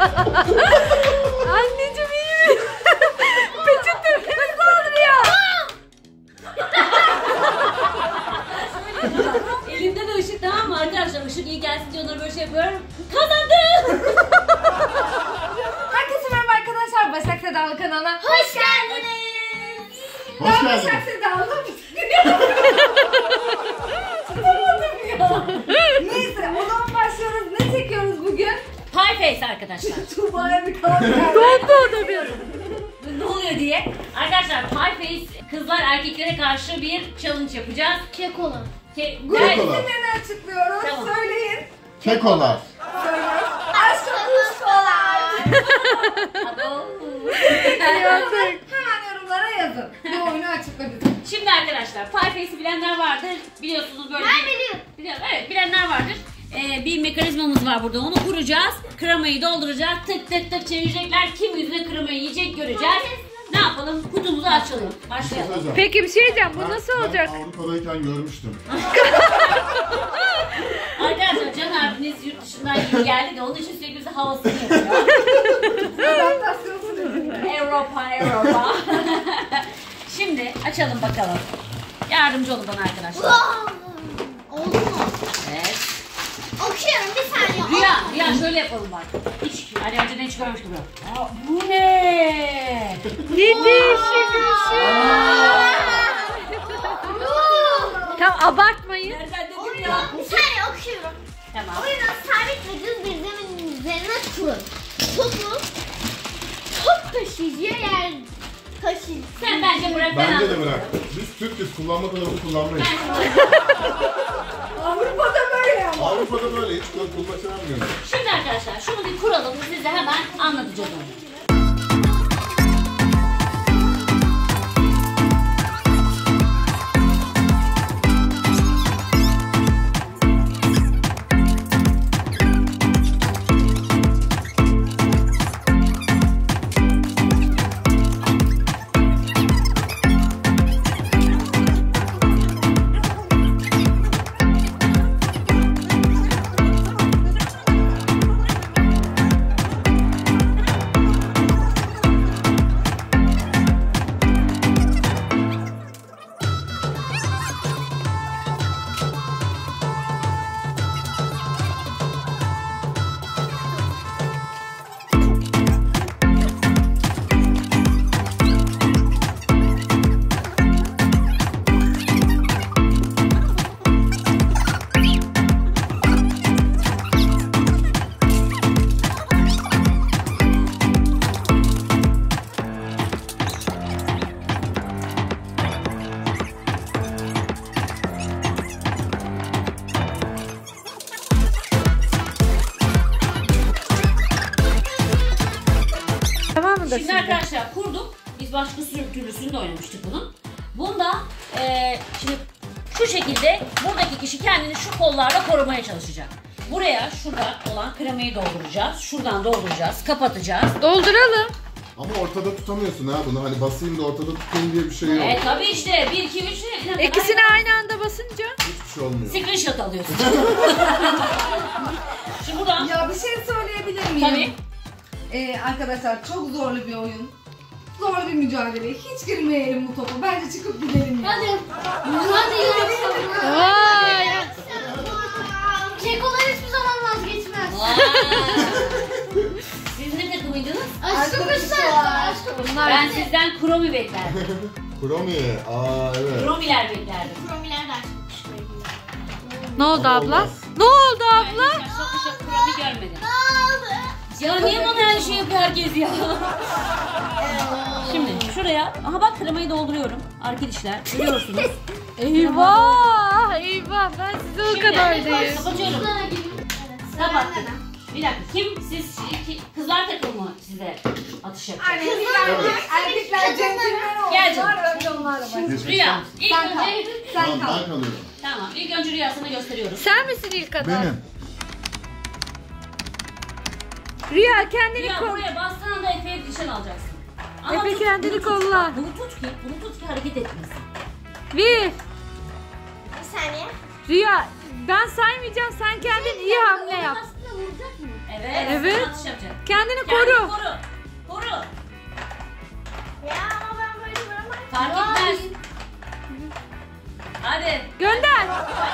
Anneciğim iyi mi? Peçete beni saldırıyor. Elimde de ışık, tamam mı arkadaşlar? Işık iyi gelsin diye onları böyle şey yapıyorum. Kazandım. Herkese merhaba arkadaşlar. Başak Sedalı kanalına Hoş geldiniz. Hoş geldin. Başak Sedalı. Neyse o zaman başlıyoruz. Ne çekiyoruz bugün? Pie face arkadaşlar. Tuğba'ya bir kalk. Dondu o da bir. Ne oluyor diye. Arkadaşlar pie face kızlar erkeklere karşı bir challenge yapacağız. Kekola. Grup Evet. isimlerini açıklıyoruz. Tamam. Söyleyin. Kekolar. Söyleyin. Aşkımızkolar. Hemen yorumlara yazın. Bu oyunu açıkla bize. Şimdi arkadaşlar pie face'i bilenler vardır. Biliyorsunuz böyle Ben biliyorum. Evet, bilenler vardır. Bir mekanizmamız var burada. Onu kuracağız. Kremayı dolduracağız. Tık tık tık çevirecekler. Kim yüzüne kremayı yiyecek göreceğiz. Ne yapalım? Kutumuzu açalım. Başlayalım. Peki bir şey diyeceğim. Bu nasıl olacak? Ben Avrupa'dayken görmüştüm. Arkadaşlar Can abiniz yurt dışından yeni geldi de onun için sürekli bize havasını yapıyor. Adaptasyon süreci. Avrupa. Şimdi açalım bakalım. Yardımcı olun bana arkadaşlar. Oldu mu? Evet. Okuyorum bir saniye. Rüya şöyle yapalım bak. Hiç, hani önceden hiç görmüş gibi. Aa, bu ne? Ne değişik bir şey. Tamam abartmayın. Nereden dedim Oyunu ya? bir saniye okuyorum. Tamam. Oyunu sabit ve düz bir zeminin üzerine kurun. Topu top taşıyıcıya yer taşıyıcı. Sen bence bırak, ben Bence de anladım. bırak. Biz Türk'üz, kullanma kılavuzu kullanmayız. Avrupa'da böyle ama. Avrupa'da böyle hiç kullanamıyoruz. Şimdi arkadaşlar şunu bir kuralım, size hemen anlatacağız onu. Tamam mı da Şimdi arkadaşlar kurduk. Biz başka türlüsünü de oynamıştık bunun. Bunda şimdi şu şekilde buradaki kişi kendini şu kollarla korumaya çalışacak. Buraya şurada olan kremayı dolduracağız. Şuradan dolduracağız, kapatacağız. Dolduralım. Ama ortada tutamıyorsun ha bunu. Hani basayım da ortada tutayım diye bir şey yok. Tabii işte 1, 2, 3. İkisini aynı anda basınca. Hiçbir şey olmuyor. Screenshot alıyorsun. Şimdi buradan. Ya bir şey söyleyebilir miyim? Tabii. Arkadaşlar çok zorlu bir oyun. Zorlu bir mücadele. Hiç girmeyelim bu topa. Bence çıkıp gidelim ya. Hadi. Hadi ya. Vay. Kekolar hiçbir zaman vazgeçmez. Vay. Siz ne takımıydınız? Aşkım kuşlar. Aşkım Ben sizden kromi beklerdim. Kromi. Evet. Kromiler beklerdim. Kromiler de aşkım kuşlar. Ne oldu Ama abla? olmaz. Ne oldu Ben abla? hiç çok kromi görmedim. Aldı. Ya niye bana her şey yapıyor herkes ya? Şimdi şuraya, aha bak kremayı dolduruyorum arkadaşlar. Görüyorsunuz. Eyvah. Eyvah. Ben size o kadar değil. Kapatıyorum. Kapattık. Bir dakika, kim siz kızlar takımı mı size atış yapacak? Erkekler centilmen Gel canım. olsunlar. Önce onlarla başlayalım. Geçmiş Rüya, olsun. ilk Sen kal. önce... Sen Tamam kal. ben kalıyorum. Tamam, ilk önce Rüya sana gösteriyoruz. Sen misin ilk adam? Benim. Rüya kendini Rüya koru. buraya bastığın anda Efe'ye nişan alacaksın. Ama Efe tut, kendini bunu tut. kolla. Bunu tut ki hareket etmesin. Bir. Bir saniye. Rüya ben saymayacağım. Sen kendin iyi hamle yap. Aslında vuracak mı? Evet. Evet. Atış yapacak. Kendini Kendini koru. Koru. Ya ama ben böyle vuramam. Fark etmez. Hadi. Gönder.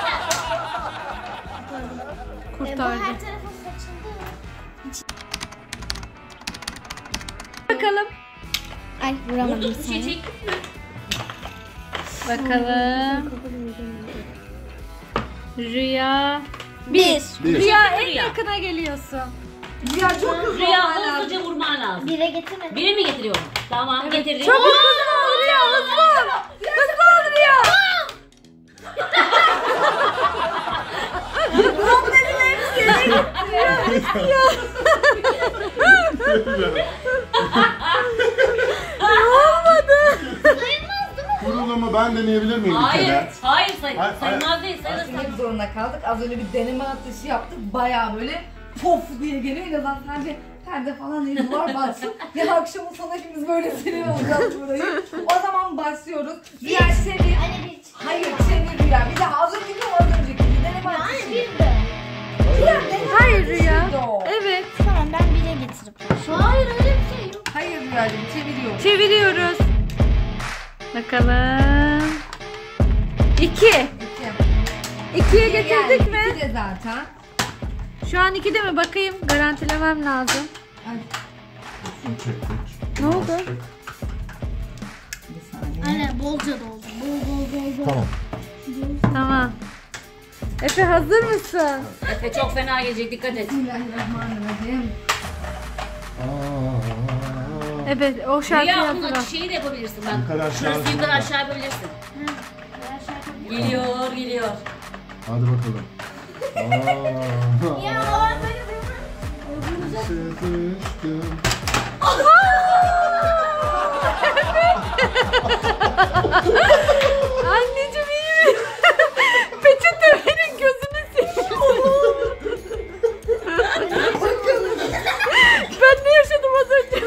Bu Kurtardı. her tarafa saçıldı. Bakalım. Ay Vurduk bir şey çektik mi? Bakalım. Rüya. Bir. Rüya en Rüya. yakına geliyorsun. Ya çok hızlı Rüya olman lazım. hızlıca vurman lazım. Bire getirme. Biri mi getiriyorum? Tamam getirdim. Çabuk hızlı ol Rüya, hızlı ol. Hızlı ol Rüya. Kurulumu ben deneyebilir miyim bir Hayır. kere? Hayır Hayır, sayılmaz değil. Sayılır. Denemek zorunda kaldık. Az önce bir deneme atışı yaptık. Bayağı böyle pof diye geliyor. En azından sadece perde falan değil, duvar batsın. Ya akşamın sonu hepimiz böyle sinir olacağız burayı. O zaman başlıyoruz. Rüya çevir. Anne bir. Hayır çevir Rüya. Bir daha az önceki o az önceki. Bir deneme Anne atışı. bir de. Rüya deneme Hayır Rüya. atışıydı o. Evet. Tamam ben bire getirip. Hayır öyle bir şey yok. Hayır Rüyacığım çeviriyoruz. Çeviriyoruz. Bakalım. 2. İki. 2'ye getirdik Yani mi? iki de zaten. Şu an 2'de mi? Bakayım. Garantilemem lazım. Ay, Ne oldu? bir saniye. Anne bolca doldu. Bol. Tamam. Tamam. Efe hazır mısın? Efe çok fena gelecek dikkat et. Bismillahirrahmanirrahim. Evet o şarkıyı Rüya bunun hatırla. şeyi de yapabilirsin bak. Yukarı aşağı Şurası yukarı aşağı. aşağı yapabilirsin. Geliyor. Hadi bakalım. Ya ben böyle vurmam. Sıkıştım. Anneciğim iyi mi? Peçete verin gözünü seveyim. Ben ne yaşadım az önce?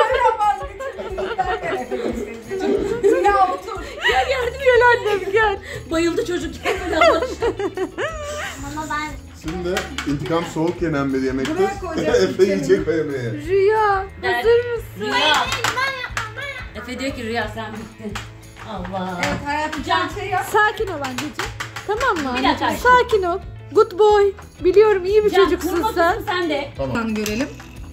Ya otur. Gel yardım gel annem gel. Bayıldı çocuk. Böyle anlamış. Ama ben. Şimdi intikam soğuk yenen bir yemektir. Buraya koyacaksın Efe yiyecek o yemeği. Rüya hazır mısın? Rüya. Ben yapmam. Efe diyor ki Rüya sen bittin. Allah. Evet hayatım can şey yap. Sakin ol anneciğim. Tamam mı Bir dakika. anneciğim? Sakin ol. Good boy. Biliyorum iyi bir Can çocuksun kurma sen. kızım sen de. Tamam görelim.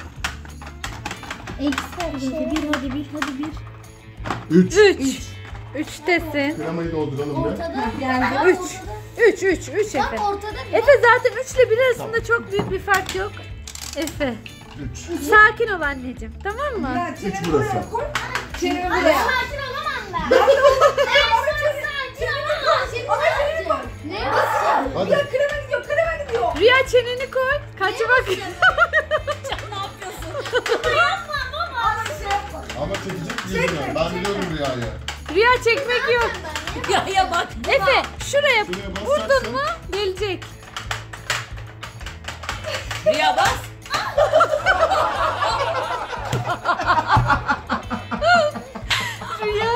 Eksi bir. Hadi bir. 3. 3. 3'tesin. Kremayı dolduralım bir. Ortada. Yani Bak üç. ortada. 3 Efe. Bak ortada bir. Efe zaten 3 ile 1 arasında çok büyük bir fark yok. Efe. 3. Sakin ol anneciğim. Tamam mı? Ya çeneni Üç burası. buraya koy. Çeneni Anne buraya. sakin olamam ben. Ben sakin olamam. Şimdi sakin. Ne yapıyorsun? Hadi. Ya krema gidiyor, krema gidiyor. Rüya çeneni koy. Kaçmak. Can ne yapıyorsun? Yapma baba. Ama şey yapma. Ama çekecek değilim ben. Ben biliyorum rüyayı. Rüya çekmek yok. Rüya'ya bak. Efe şuraya Şuraya basarsın. vurdun mu gelecek. Rüya bas. Rüya.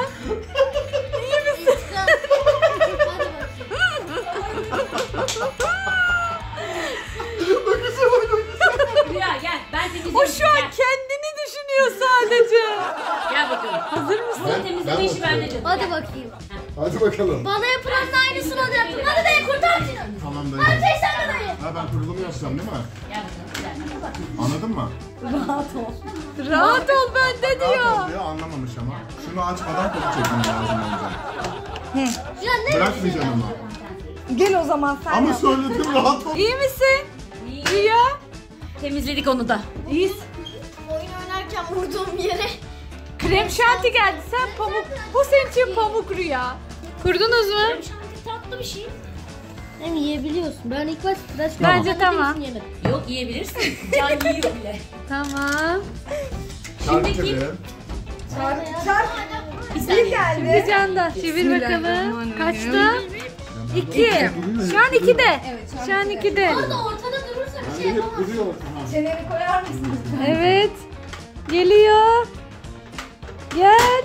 Rüya gel. Ben temizleyeyim. O şu an Gel. kendini düşünüyor sadece. Gel bakalım. Hazır mısın? Bunun temizleme işi bende canım. Hadi bakayım. Hadi bakalım. Bana yapılanın aynısını da yaptım. Hadi dayı kurtar beni. Tamam Hadi dayı. çek sen de dayı. Ha ben kurulumu yapacağım değil mi? Gel bakalım. Gel. Anladın mı? Rahat ol bende Rahat diyor. oluyor anlamamış ama. Şunu açmadan kolu çekmem lazım önce. Ya ne? Bırakmayacaksın ama. Gel o zaman sen Ama yap. söyledim rahat ol. İyi misin? İyi. Rüya. Temizledik onu da. İyi. Oyun oynarken vurduğum yere. Krem şanti geldi. Sen pamuk. Bu senin için pamuk Rüya. Kurdunuz mu? Tatlı bir şey. Hem yiyebiliyorsun. Ben ilk başta tıraş Bence tamam. Yok yiyebilirsin. Can yiyor bile. Tamam. Şimdiki- Şarkı Çarp. Bir Bir saniye. geldi. Bir canda. Çevir bakalım. Bismillahirrahmanirrahim. Kaçta? 2. Şu an 2'de. Evet, Şu an 2'de. Orada ortada durursa bir Ben şey de hep yapamam. duruyor. Çeneni koyar mısınız? Evet. Geliyor. Gel.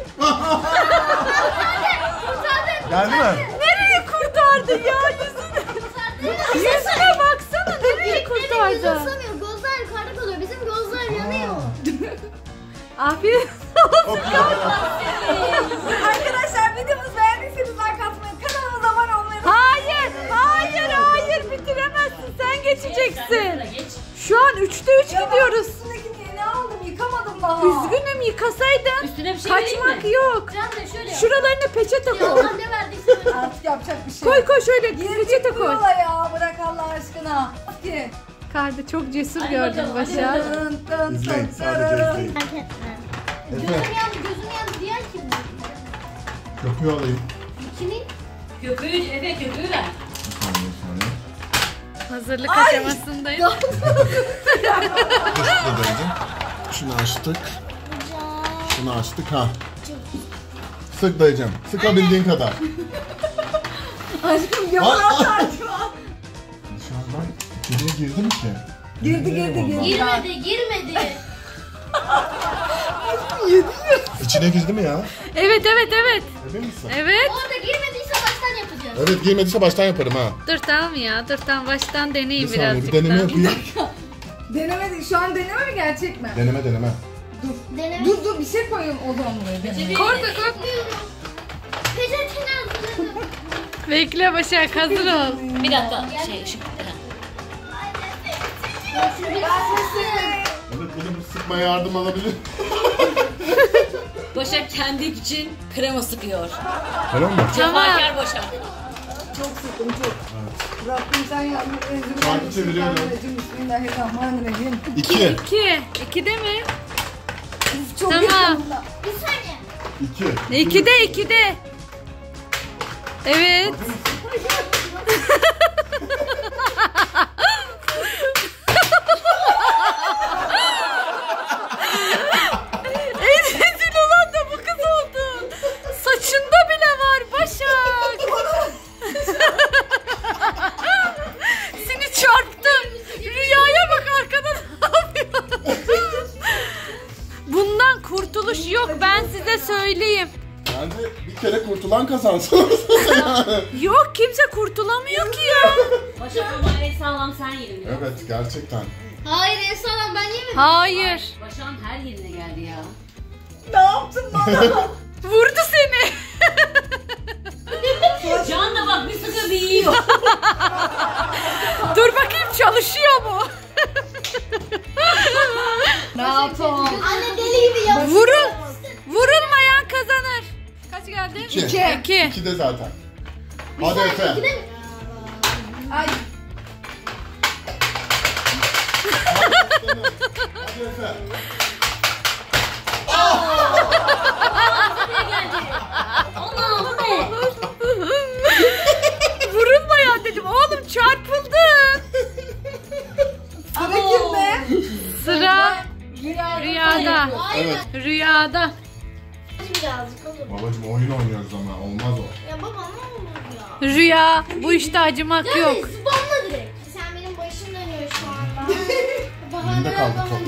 Geldi mi? Nereye kurtardı ya yüzüne? Yüzüne baksana nereye kurtardı? yukarıda. ıslamıyor. Gözler yukarıda kalıyor. Bizim gözler yanıyor. Afiyet. Arkadaşlar videomuzu beğendiyseniz like atmayı, kanalımıza abone olmayı. Hayır, hayır, hayır bitiremezsin. Sen geçeceksin. Geç. Şu an 3'te 3 gidiyoruz. Üstündekini yeni aldım, yıkamadım daha. Üzgünüm, yıkasaydın. Üstüne bir şey vereyim Kaçmak mi? yok. Can da şöyle yap. Şuralarına peçete Ya koy. Allah ne verdiyse. Artık yapacak bir şey Koy yok. koy şöyle Girdik peçete bu koy. yola ya, bırak Allah aşkına. Ki. Karda çok cesur Hadi gördüm bakalım, hadi Başar. bakalım. Tın tın İzleyin, tın sadece tırırın. izleyin. Fark etme. Efe, Gözüm yandı diyen kim? köpüğü alayım. Kimin? Köpüğü, Efe köpüğü ver. Bir saniye. Hazırlık aşamasındayız. Dur dayıcım. Şunu açtık. Şunu açtık ha. Sık dayıcım. Sıkabildiğin kadar. Aşkım yalan saçma. Dışarıdan içeriye girdi mi ki? Girdi. Girmedi. İçine girdi mi ya? Evet. Emin misin? Evet. Orada girmediyse baştan yapacağız. Evet, girmediyse baştan yaparım ha. Dur tamam ya. Dur tamam baştan Bir deneyeyim saniye, birazcık. bir deneme daha. yapayım. Deneme, şu an deneme mi gerçek mi? Deneme. Deneme. Dur bir şey koyayım o zaman buraya. Deneme. Korkma. Bilmiyorum. Peçeteni hazırladım. Bekle Başak hazır ol. Bir dakika şey ışık. Evet, benim sıkma yardım alabilir. Başak kendi için krema sıkıyor. Tamam mı? Cefakar Başak. Çok sıktım çok. Rabbim sen yardım et. Çarpı çeviriyorum. Bismillahirrahmanirrahim. 2. 2. 2'de mi? Çok Tamam. yakınımda. Bir saniye. 2. 2'de. Evet. En rezil olan da bu kız oldu. Saçında bile var Başak. Seni çarptım. Rüyaya bak arkada ne yapıyor? Bundan kurtuluş yok ben size söyleyeyim. Bence bir kere kurtulan kazansın. Yok kimse kurtulamıyor ki ya. Başak ama en sağlam sen yedin. Evet, gerçekten. Hayır Esra'dan ben yemedim. Hayır. Başak'ın her yerine geldi ya. Ne yaptın bana? Vurdu seni. Can da bak bir sıkı bir yiyor. Dur bakayım çalışıyor mu? Ne yaptın? Anne deli gibi yapıyor. Vurulmayan kazanır. Kaç geldi? 2. 2. 2 de zaten. Hadi Efe. Ay Hadi Efe. Allah bu ne? Vurulmayan dedim oğlum çarpıldın. sıra kimde? Sıra Rüya. rüyada. Evet. Rüyada. Birazcık olur. Babacım oyun oynuyoruz ama olmaz o. Ya baba ne olur ya. Rüya bu işte acımak yok. Yani spamla direkt. Sen benim başım dönüyor şu anda. Elimde kaldı top.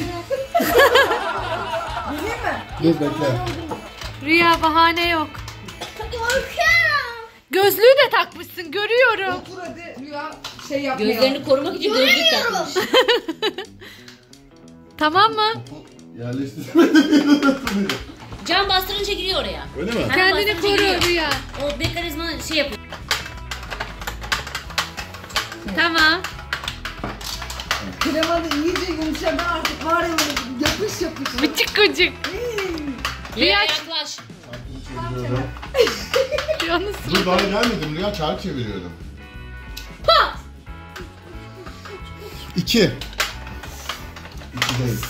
Bileyim mi? Dur bekle. Rüya bahane yok. Korkuyorum. Gözlüğü de takmışsın görüyorum. Otur hadi Rüya şey yapmıyor. Gözlerini korumak için gözlük takmış. Tamam mı? Topu yerleştirmedim. Can bastırınca giriyor oraya. Öyle mi? Kendini koru Rüya. O mekanizma şey yapıyor. Tamam. Krema da iyice yumuşadı artık var ya böyle yapış. Bıcık gıcık. Rüya yaklaş. Çeviriyorum. Yalnız Dur daha gelmedim Rüya, çark çeviriyorum. Pat! 2. 2'deyiz.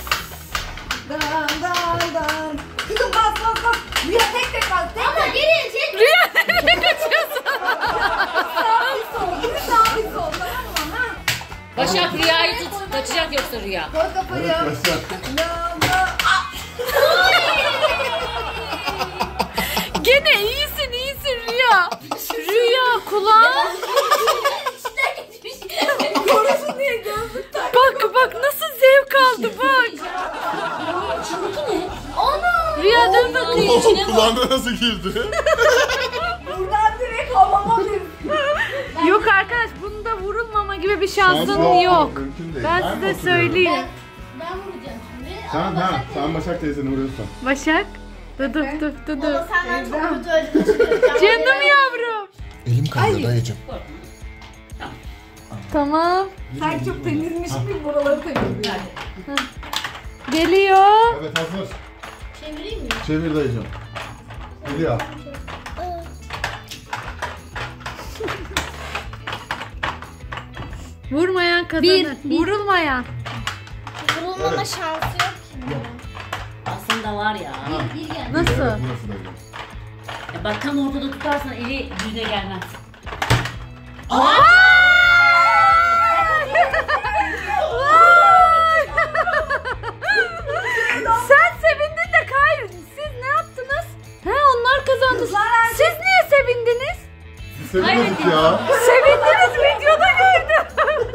Dan. Kızım bas. Rüya tek bas. Ama geriye çek. Rüya nereye kaçıyorsun? Sağ bir sol tamam mı? Ha? Başak Rüya'yı tut. Kaçacak yoksa Rüya. Koy kafayı. Evet başla. Gene iyisin Rüya. Rüya kulağın. Korusun diye gözlük tak. Bak nasıl zevk aldı bak. Ana. Rüya dön bakayım. Kulağına nasıl girdi? Buradan direkt havama bir. Yok arkadaş bunda vurulmama gibi bir şansın yok. Mümkün değil. Ben size söyleyeyim. Ben vuracağım şimdi. Sen Başak teyzeni vuruyorsun. Başak. Dur. Baba senden çok kötü ödül. Canım yavrum. Elim kaydı dayıcım. Tamam. Sanki çok temizmiş gibi buraları temizliyor. Geliyor. Evet hazır. Çevireyim mi? Çevir dayıcım. Geliyor. Vurmayan kazanır. Vurulmayan. Vurulmama Evet. şansı yok şimdi. Aslında var ya. Bir gel. Nasıl? Evet, burası dayıcım. Bak tam ortada tutarsan eli düzine gelmez. Sen sevindin de Kay. Siz ne yaptınız? He onlar kazandı. Siz niye sevindiniz? Sevinmedik ya. Sevindiniz videoda gördüm.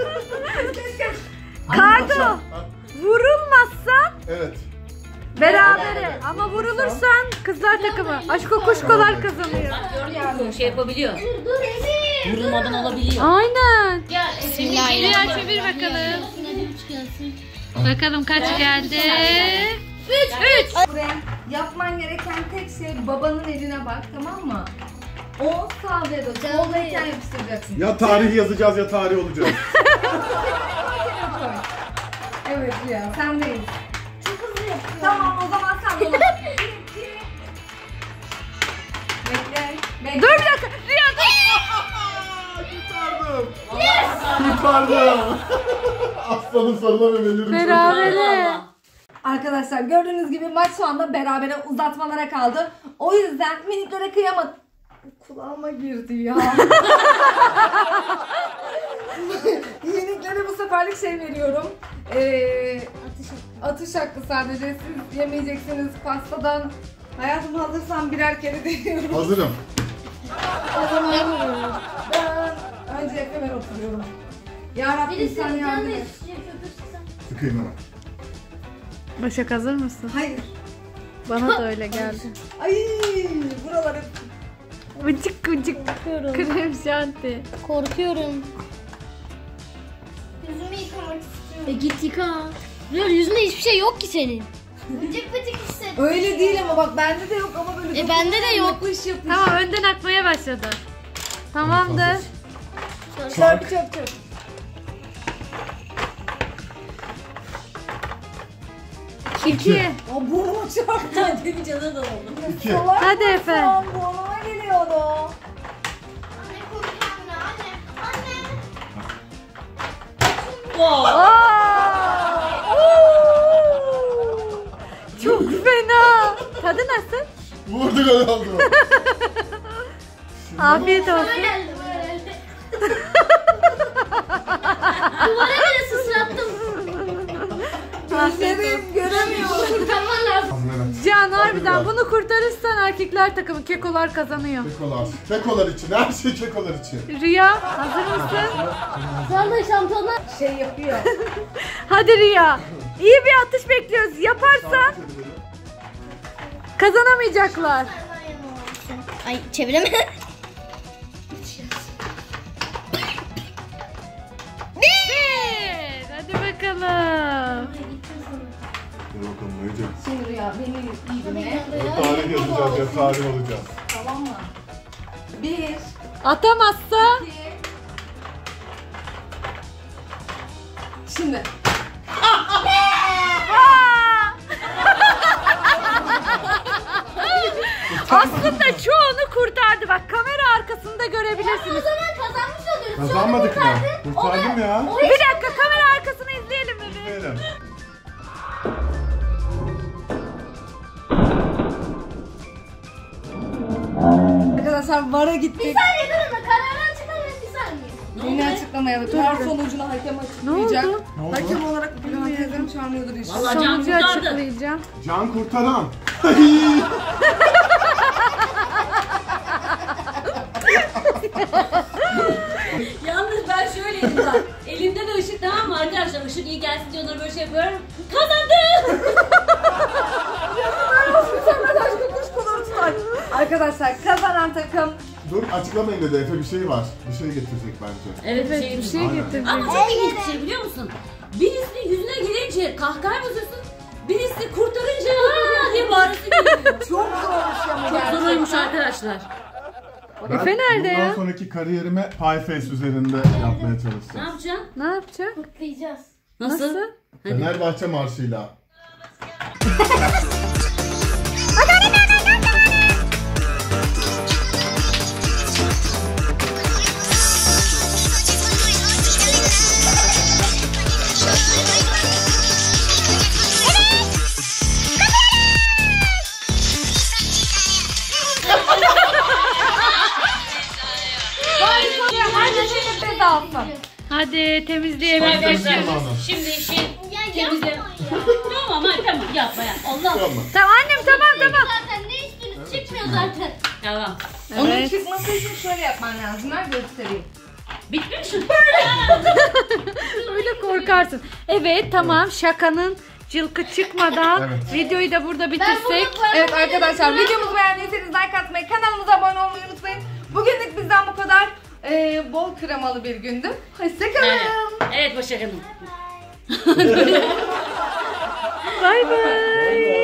Kardo vurulmazsan Evet. berabere ama vurulursan kızlar takımı aşko kuşkolar kazanıyor. Bak gördün mü? Şey yapabiliyor. Dur Emir. Vurulmadan olabiliyor. Aynen. Gel. Rüya çevir bakalım. Bakalım kaç geldi? 3. Buraya yapman gereken tek şey babanın eline bak, tamam mı? O sağ ve soldayken yapıştıracaksın. Ya tarih yazacağız ya tarih olacağız. Evet ya, sen değil. Çok hızlı yapıyor. Tamam, o zaman sen bunu. Bekle. Dur bir dakika. Rüya dur. Kurtardım. Aslanım sarılamıyorum. Berabere. Arkadaşlar gördüğünüz gibi maç şu anda berabere uzatmalara kaldı. O yüzden miniklere kıyamadım. Kulağıma girdi ya. Miniklere bu seferlik şey veriyorum. Atış hakkı sadece. Siz yemeyeceksiniz pastadan. Hayatım hazırsan birer kere deniyorum. Hazırım. O zaman ben önce Efe'me oturuyorum. Yarabbim Birisi sen yardım canı et. istiyor köpürsün. Sıkayım hemen. Başak hazır mısın? Hayır. Bana da öyle geldi. Ay buraları. Vıcık vıcık. Krem şanti. Korkuyorum. Yüzümü yıkamak istiyorum. Git yıka. Rüya yüzünde hiçbir şey yok ki senin. Vıcık vıcık hissettim. Öyle değil ama bak bende de yok ama böyle. Bende de yok. Yapış yapış. Tamam önden akmaya başladı. Tamamdır. Çarp çarp çarp. İki. O burnuma çarptı. Benim canına da oldu. 2. Hadi Efe. Tam burnuma geliyordu. Anne korkuyorum ya anne. Anne. Aa! Oo! Çok fena. Tadı nasıl? Vurdu gol oldu. Afiyet Bana olsun. geldi böyle. Duvara bile sıçrattım. Gözlerim göremiyor. Kurtarman lazım. Evet. Can harbiden Hadi bunu kurtarırsan erkekler takımı kekolar kazanıyor. Kekolar. Kekolar için. Her şey kekolar için. Rüya hazır mısın? Sonra şampiyonlar. Şey yapıyor. Hadi Rüya. İyi bir atış bekliyoruz. Yaparsan kazanamayacaklar. Ay çeviremedim. Bir. Hadi bakalım. Dur bakalım Dayıcım. Şimdi Rüya beni iyi dinle. Ya tarih yazacağız ya tarih olacağız. Tamam mı? 1, Atamazsa 2. Şimdi. aslında çoğunu kurtardı. Bak kamera arkasında görebilirsiniz. O zaman kazanmış oluyoruz. Kazanmadık mı? Kurtardım ya. Bir dakika kamera arkasını izleyelim mi? Verelim. Arkadaşlar VAR'a gittik. Bir saniye durun da kararı açıklamayın bir saniye. Yine açıklamayalım. VAR sonucunu hakem açıklayacak. Ne oldu? Ne oldu? Hakem olarak Bülent teyzem çağırıyordur inşallah. Vallahi can Sonucu kurtardı. açıklayacağım. Can kurtaran. Yalnız ben şöyleydim bak. Elimde de ışık, tamam mı arkadaşlar? Işık iyi gelsin diye onları böyle şey yapıyorum. Kazandım. Arkadaşlar kazanan takım Dur açıklamayın dedi. Efe bir şey var. Bir şey getirecek bence. Evet, Evet bir şey Aynen. getirdim. Ama çok ilginç bir şey biliyor musun? Birisinin yüzüne gelince kahkaha basıyorsun. Birisi kurtarınca aa diye bağırısı geliyor. Çok zormuş ama Çok gerçekten. zoruymuş arkadaşlar. Ben Efe nerede bundan ya? sonraki kariyerime Pie Face üzerinde yapmaya Ne çalışacağım. yapacaksın? Ne yapacak? Kutlayacağız. Nasıl? Fenerbahçe marşıyla. Hadi şimdi tez alsın. Hadi temizleyelim. Arkadaşlar Tamam. şimdi işin Ya temizle. yapma ya. Tamam hadi tamam yapma ya. Allah. Tamam. Tamam annem tamam. Zaten ne üstünüz çıkmıyor zaten. Tamam. Onun Evet. çıkması için şöyle yapman lazım. Ben göstereyim. Bitmiş mi? Öyle korkarsın. Evet tamam şakanın cılkı çıkmadan Evet. videoyu da burada bitirsek. Evet arkadaşlar videomuzu beğendiyseniz like atmayı, kanalımıza abone olmayı unutmayın. Bugünlük bizden bu kadar. Bol kremalı bir gündü. Hoşçakalın. Evet Başak Hanım. Bay bay.